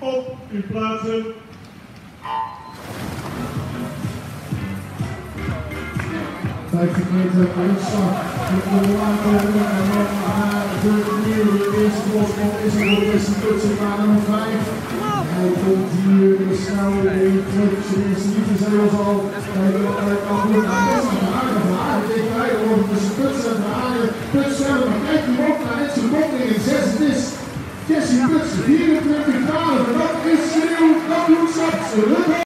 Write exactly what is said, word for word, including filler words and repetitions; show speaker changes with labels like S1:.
S1: op uw plaatsen.
S2: vijftien meter uitslag. De laatste en dan naar de nieuwe eerste bosbal is er voor Wesley Kutsen naar nummer vijf. Hij komt hier de snelheid heen terug. Zijn eerste liefde zijn we al. Kijken wat hij kan doen. Hij is aan het haken van Hagen tegen Rijden worden tussen Kutsen en Hagen. Kutsen, maar kijk hem op naar net zijn bonding in zes. Het is Jesse Kutsen, vierentwintig graden. Dat is sneeuw, kampioenschap.